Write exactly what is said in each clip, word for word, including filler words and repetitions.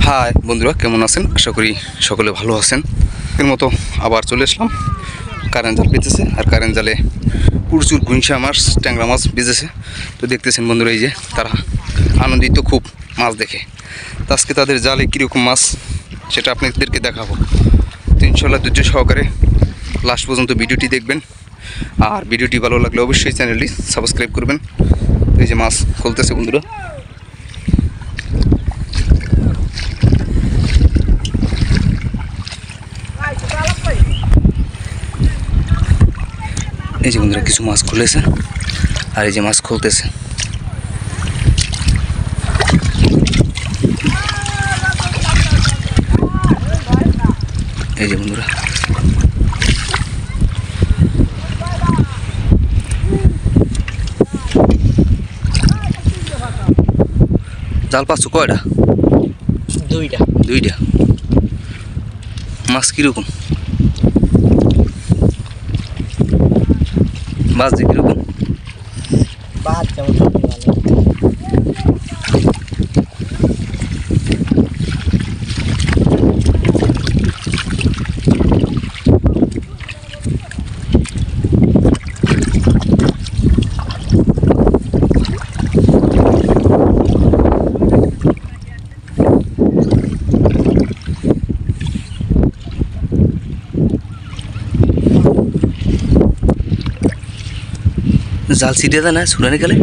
High বন্ধুরা, কেমন আছেন? আশা করি সকলে ভালো আছেন। এর মতো আবার চলে আসলাম। কারেন্ট জাল পেতেছে, আর কারেন্ট জালে প্রচুর গুইনশা মাছ, ট্যাংরা মাছ বেজেছে। তো দেখতেছেন বন্ধুরা, এই যে তারা আনন্দিত খুব মাছ দেখে। তো আজকে তাদের জালে কীরকম মাছ সেটা আপনাদেরকে দেখাবো। তো ইনশাল্লাহ ধৈর্য সহকারে লাস্ট পর্যন্ত ভিডিওটি দেখবেন। আর ভিডিওটি ভালো লাগলে অবশ্যই চ্যানেলটি সাবস্ক্রাইব করবেন। তো এই যে মাছ খুলতেছে বন্ধুরা, এই যে বন্ধুরা কিছু মাছ খুলেছে, আর এই যে মাছ খুলতেছে। এই যে বন্ধুরা জাল পাচ্ছ কয়টা? দুইটা দুইটা। মাছ কিরকম? মাছ যে কিরকম? বাদ যেমন জাল ছিটে দেয় না ছুড়ানি গেলে?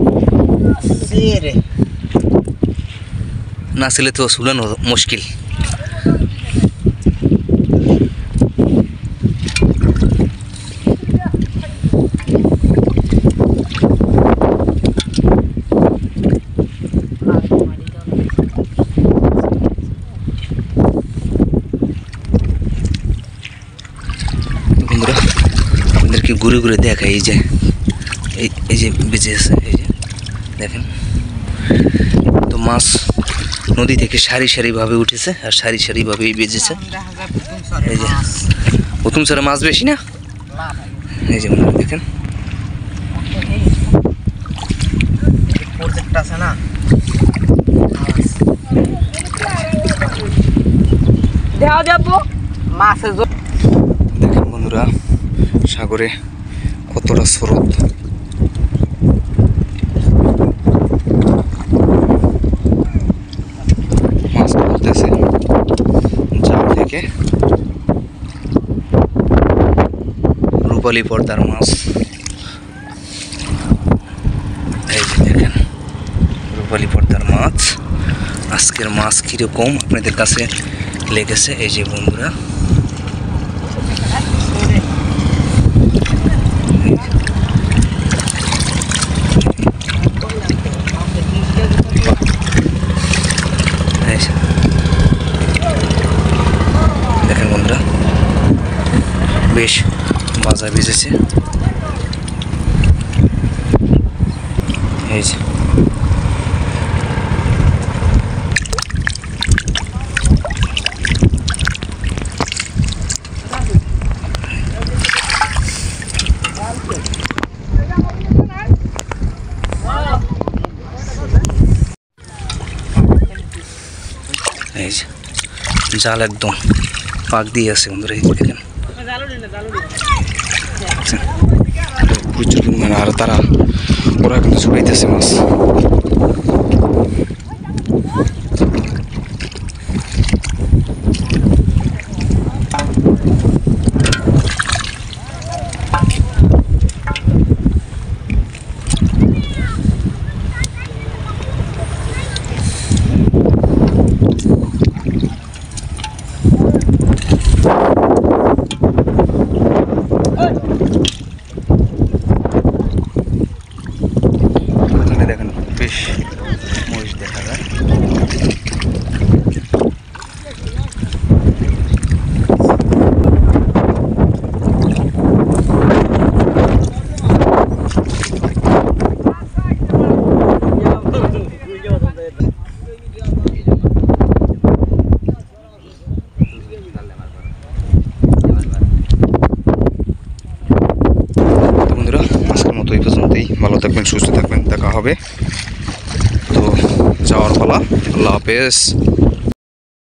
না ছিলে তো ছুড়ানো মুশকিল। বন্ধুরা আপনাদেরকে ঘুরে ঘুরে দেখাই, এই যে এই এই যে বেঁচে আছে, এই যে দেখেন। তো মাছ নদী থেকে সারি সারিভাবে উঠেছে, আর সারি সারিভাবেই বেজেছে। এই যে প্রথম সারে মাছ বেশি না, এই যে দেখেন। দেখেন বন্ধুরা সাগরে কতটা স্রোত। মাছ তুলতেছে জাল থেকে, রূপালী পর্দার মাছ। এই যে দেখেন রূপালী পর্দার মাছ। আজকের মাছ কিরকম আপনাদের কাছে লেগেছে, এই যে বন্ধুরা দেখেন বন্ধুরা বেশ বাজা বেজেছে। এই যে এই যে জাল একদম পাক দিয়ে আছে বন্ধুরা, এই যে দেখেন প্রচুর পরিমাণে। আর তারা ওরা কিন্তু ছুটাইতেছে মাছ। দেখেন বেশ মরিচ দেখা যায়। বন্ধুরা আজকের মতো এই পর্যন্তই। ভালো থাকবেন, সুস্থ থাকবেন, দেখা হবে। তো যাওয়ার পালা। আল্লাহ হাফেজ।